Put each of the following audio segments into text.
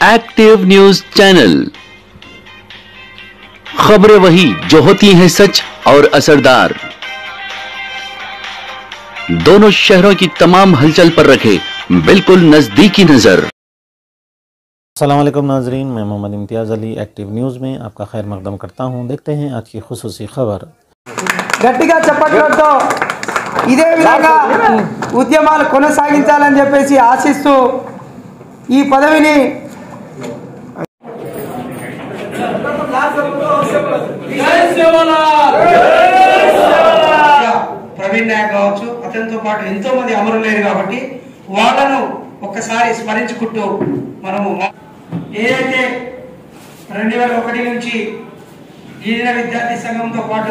Active news channel, खबरें वही जो होती हैं सच और असरदार। दोनों शहरों की तमाम हलचल पर रखे बिल्कुल नजदीकी नजर। अस्सलाम वालेकुम नाजरीन, मैं मोहम्मद इम्तियाज़ अली एक्टिव न्यूज़ में आपका खैर मकदम करता हूं। देखते हैं आज की खुसूसी खबर। గట్టిగా చప్పట్లతో ఇదే విధంగా ఉద్యమాలు కొనసాగించాలని చెప్పేసి ఆశిస్తూ ఈ పదవిని ప్రవీణ్ నాయక్ కావచ్చు, అతనితో పాటు ఎంతో మంది అమరులేరు కాబట్టి వాళ్ళను ఒక్కసారి స్మరించుకుంటూ మనము ఏదైతే 2001 నుంచి గిరిజన విద్యార్థి సంఘంతో పాటు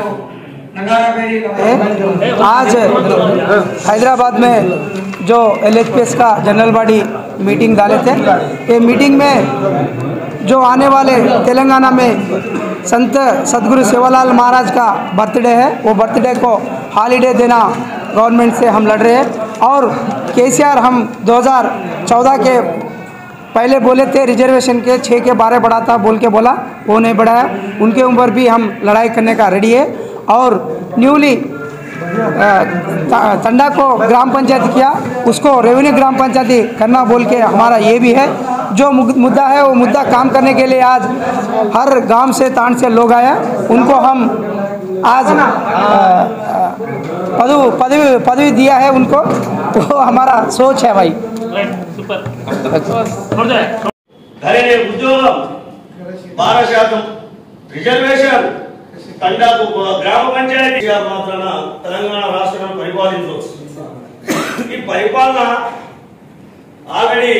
आज हैदराबाद में जो LHPS का जनरल बॉडी मीटिंग डाले थे, ये मीटिंग में जो आने वाले तेलंगाना में संत सदगुरु सेवालाल महाराज का बर्थडे है, वो बर्थडे को हॉलीडे देना गवर्नमेंट से हम लड़ रहे हैं। और KCR हम 2014 के पहले बोले थे रिजर्वेशन के 6 के 12 बढ़ाता बोल के बोला, वो नहीं बढ़ाया। उनके ऊपर भी हम लड़ाई करने का रेडी है। और न्यूली तंडा को ग्राम पंचायत किया, उसको रेवेन्यू ग्राम पंचायती करना बोल के हमारा ये भी है। जो मुद्दा है वो मुद्दा काम करने के लिए आज हर गांव से तांड से लोग आया, उनको हम आज पदवी दिया है उनको। वो हमारा सोच है भाई। उद्योगం 12% రిజర్వేషన్ తండాకు గ్రామ పంచాయతీ మాత్రాన తెలంగాణ రాష్ట్రాన్ని పరిపాలించవచ్చు. ఈ పరిపాలన ఆల్రెడీ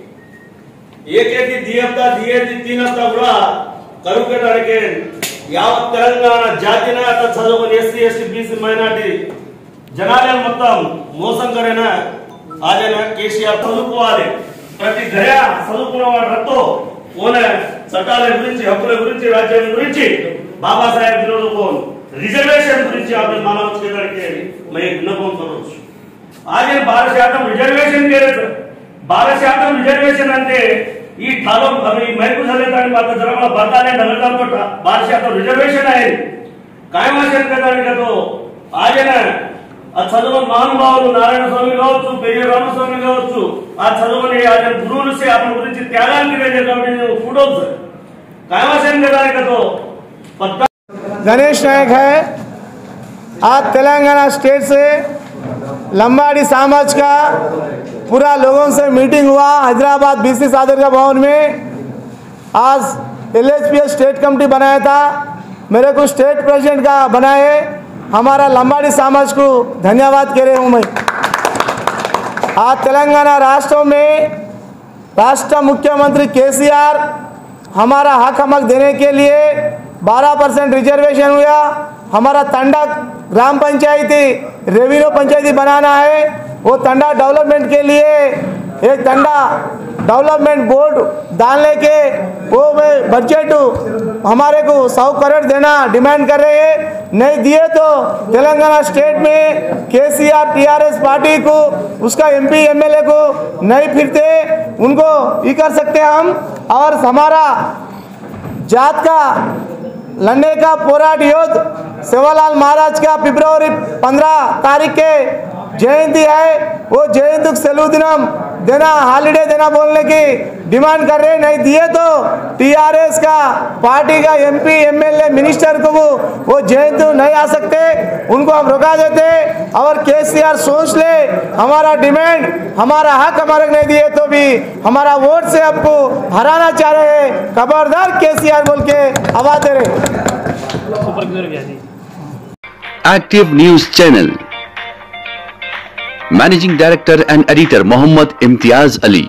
ఏకేది దియప్తా దియేది తీనప్తా కూడా కరువుకడానికి యావత్ తెలంగాణ జాతిన చదువుకుని SC ST BC మైనార్టీ జనాలను మొత్తం మోసం కరేన ఆజన KCR చదువుకోవాలి. ప్రతి గయ చదువుకున్న వాడు రత్తో ఓన చట్టాల గురించి, హక్కుల గురించి, రాజ్యాంగం గురించి, बाबा साहेब विनोद को रिजर्वेशन गुరించి आपने मानव చేయడానికి मैं విన్నపం కరోచ్చు. आज 12% रिजर्वेशन केले 12% रिजर्वेशन అంటే ఈ ఠాలం అవి మైకు చలేదాని బాత జరమల బతానే నగరదాంతో 12% रिजर्वेशन అయ్యింది. కాయమాషన్ కదానికి తో ఆజన ఆ చదువుని మహానుభావులు నారాయణ స్వామి కావచ్చు, పెరియ రామస్వామి కావచ్చు, ఆ చదువుని ఆజన గురువులు से आपन గురించి త్యాగానికి వెళ్ళేటువంటి ఫోటోస్ కాయమాషన్ కదానికి తో गणेश नायक है। आज तेलंगाना स्टेट से लंबाड़ी समाज का पूरा लोगों से मीटिंग हुआ हैदराबाद BC सादर का भवन में। आज LHPS स्टेट कमेटी बनाया था, मेरे को स्टेट प्रेसिडेंट का बनाए। हमारा लंबाड़ी समाज को धन्यवाद कह रहे हूँ मैं। आज तेलंगाना राष्ट्र में राष्ट्र मुख्यमंत्री KCR हमारा हक देने के लिए 12% रिजर्वेशन हुआ। हमारा तंडा ग्राम पंचायती रेवेन्यू पंचायती बनाना है। वो तंडा डेवलपमेंट के लिए एक तंडा डेवलपमेंट बोर्ड डालने के वो बजट हमारे को 100 करोड़ देना डिमांड कर रहे हैं। नहीं दिए तो तेलंगाना स्टेट में KCR TRS पार्टी को उसका MP MLA को नहीं फिरते उनको ये कर सकते हैं हम। और हमारा जात का लड़ने का पोराट योद्ध सेवालाल महाराज का फरवरी 15 तारीख के जयंती है, वो जयंती सेलू दिनम देना, हॉलीडे देना बोलने की डिमांड कर रहे। नहीं दिए तो TRS का पार्टी का MP MLA मिनिस्टर को वो जयंती नहीं आ सकते, उनको हम रोका देते। और KCR सोच ले हमारा डिमांड, हमारा हक हमारे नहीं दिए तो भी हमारा वोट से आपको हराना चाह रहे हैं। खबरदार KCR बोल के आवाज दे रहे। Active news channel, managing director and editor Mohammad Imtiyaz Ali.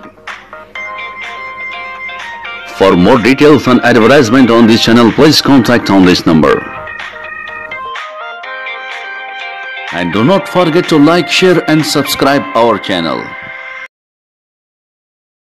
For more details and advertisement on this channel, please contact on this number. And do not forget to like, share and subscribe our channel.